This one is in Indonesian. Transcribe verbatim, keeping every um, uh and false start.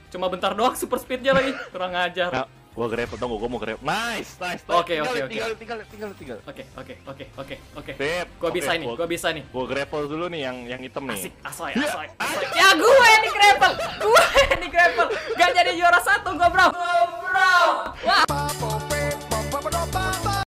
Cuma bentar doang super speednya lagi. Kurang ajar. Nah, gua grapple dong, gua mau grapple. Nice, nice. nice. Oke, Tinggal, oke, oke. Tinggal, tinggal, tinggal, tinggal. Oke, oke, oke, oke, oke. Beb, Gua oke, bisa nih, gua- gua bisa nih. Gua grapple dulu nih yang yang hitam nih. Asik, asoy, Ya, asoy, asoy. Ya gue yang di grapple. Gue yang di grapple.